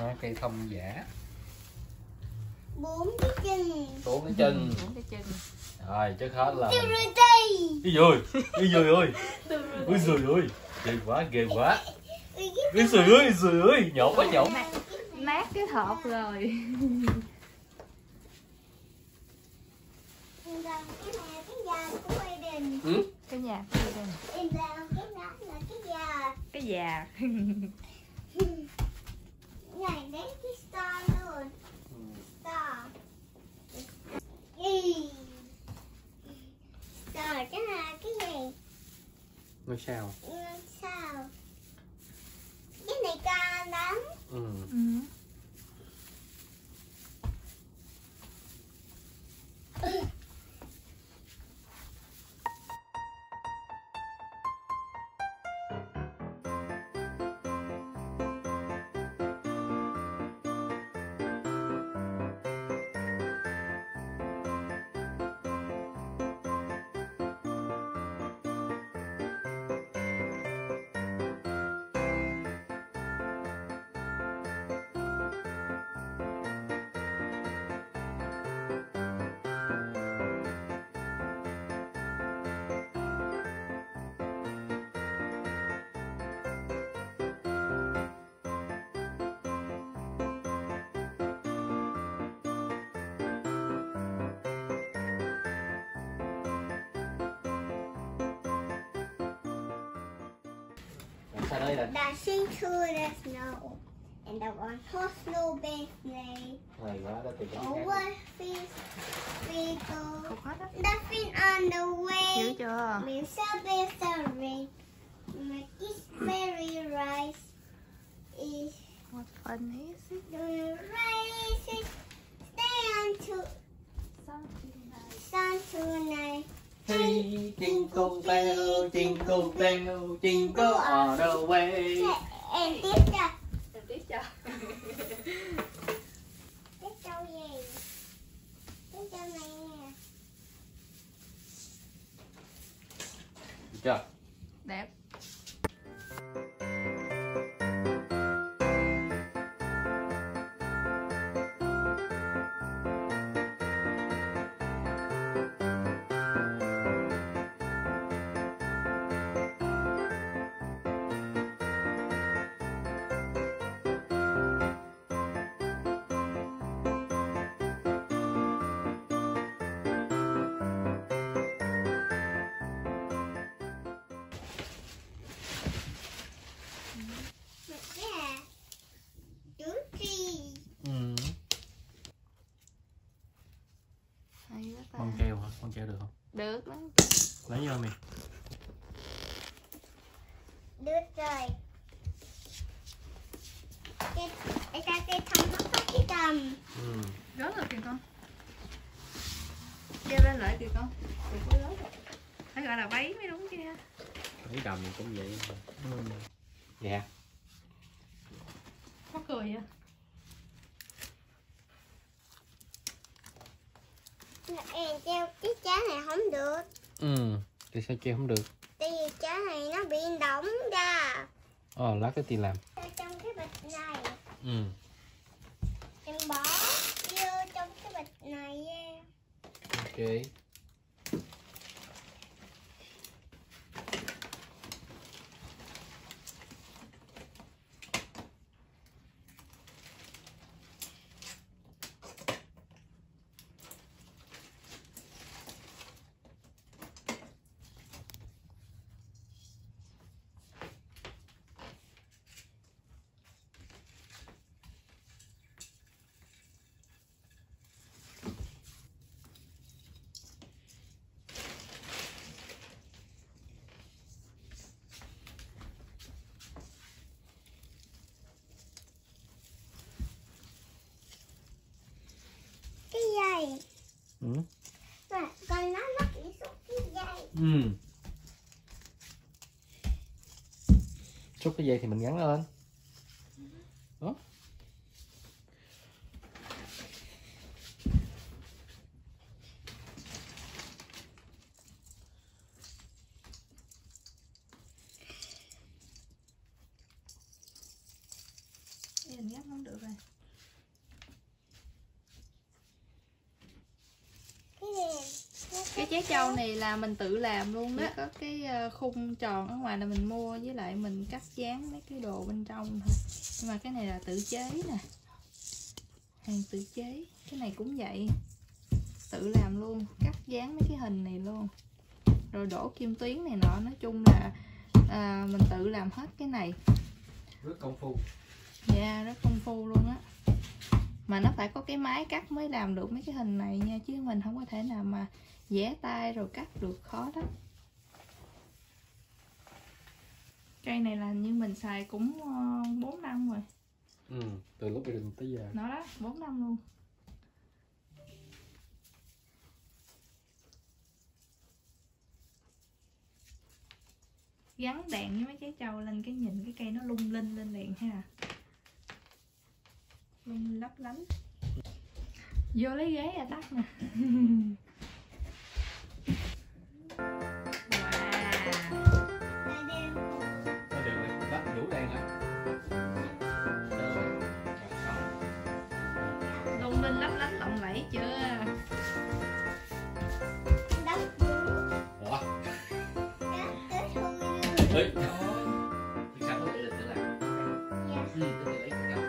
Cây thông giả. 4 cái chân. 4 cái chân. 4 cái chân. Rồi trước hết là Tiêu rồi đây. cái rồi ơi. Ôi giời ơi, ghê quá. Ôi giời ơi, nhổ quá nhổ. Nát cái hộp rồi. Em làm cái này cái già của Aiden. Cái nhà của Aiden. Em làm cái đó là cái già. Cái già. Này đấy cái star luôn. Star. Star cái là cái gì? Ngôi sao. Sao? Cái này cao lắm. Sao đây nè? Dashing through the snow, and the one horse snowbank sleigh. Hay quá, đó thì cái Over fields we go, Cục hết á. laughing on the Hiểu way. chưa? Mr. Bear ring, make it very rise. Is What fun is it? the race stand to sun tonight. Hey, jingle bell, jingle all the way. Em tiếp cho. Tiếp cho. Tiếp câu gì? Tiếp câu này nè. Được chưa? Đẹp. Yeah. Chú trì. Hay quá ta. Con keo hả? Con keo được không? Được lắm. Lấy vô mày. Được rồi. Cái thông hấp hết cái cầm. Rớt rồi kìa con. Kêu lên lại kìa con. Đừng có rớt rồi. Phải gọi là váy mới đúng kia. Lấy đầm cũng vậy. Dạ. Có cười vậy. Em treo cái trái này không được. Thì sao treo không được? Tại vì trái này nó bị đóng ra. Lát cái thì làm. Trong cái bịch này. Em bỏ vô trong cái bịch này nha. Ok. Cái dây. Ừ. Rồi, còn nó bị xuống cái dây. Ừ. Chốt cái dây thì mình gắn lên. Đó. Đừng gấp không được rồi. Cái trái trâu này là mình tự làm luôn đó. Có cái khung tròn ở ngoài là mình mua, với lại mình cắt dán mấy cái đồ bên trong thôi. Nhưng mà cái này là tự chế nè, hàng tự chế. Cái này cũng vậy, tự làm luôn, cắt dán mấy cái hình này luôn, rồi đổ kim tuyến này nọ. Nói chung là mình tự làm hết cái này. Rất công phu. Dạ, rất công phu luôn á. Mà nó phải có cái máy cắt mới làm được mấy cái hình này nha, chứ mình không có thể nào mà vẽ tay rồi cắt được, khó lắm. Cây này là như mình xài cũng 4 năm rồi. Từ lúc gia đình tới giờ. Nó đó, 4 năm luôn. Gắn đèn với mấy trái trâu lên cái nhìn cái cây nó lung linh lên liền ha. Lung lấp lánh. Vô lấy ghế à tắt nè. Lung linh lấp lánh lộng lẫy chưa? Ê, thì sao có thể được là tôi lấy cái ra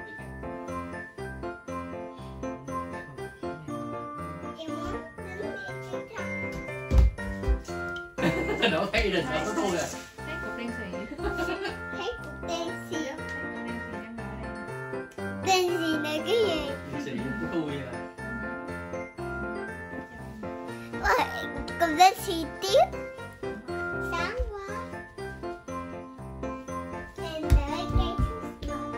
đây. Nó thấy đình nó thôi à. Thấy cục đen xì. Thấy cục đen xì. Thấy cục đen xì đang ngồi đây. Đen xì là cái gì? Xì cũng thui à. Cục đen xì tiếp. Sáng quá. Em đợi cây thuốc rồi.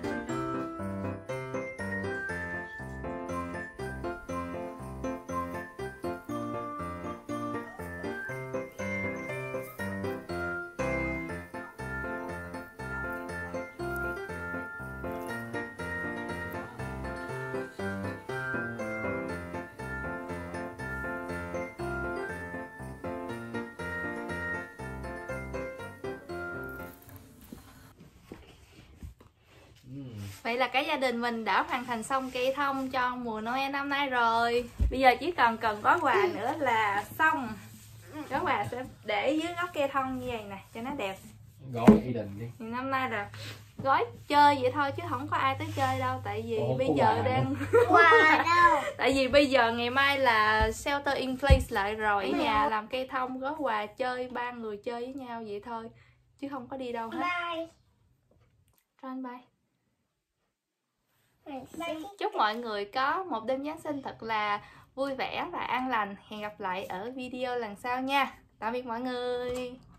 Vậy là cả gia đình mình đã hoàn thành xong cây thông cho mùa Noel năm nay rồi. Bây giờ chỉ cần gói quà nữa là xong. Gói quà sẽ để dưới góc cây thông như vậy nè, cho nó đẹp. Gói y đình đi. Thì năm nay là gói chơi vậy thôi chứ không có ai tới chơi đâu. Tại vì bây giờ đang Quà đâu? tại vì bây giờ ngày mai là shelter in place lại rồi. Ở nhà làm cây thông gói quà chơi, 3 người chơi với nhau vậy thôi, chứ không có đi đâu hết. Bye. Ron bye. Chúc mọi người có một đêm Giáng sinh thật là vui vẻ và an lành. Hẹn gặp lại ở video lần sau nha. Tạm biệt mọi người.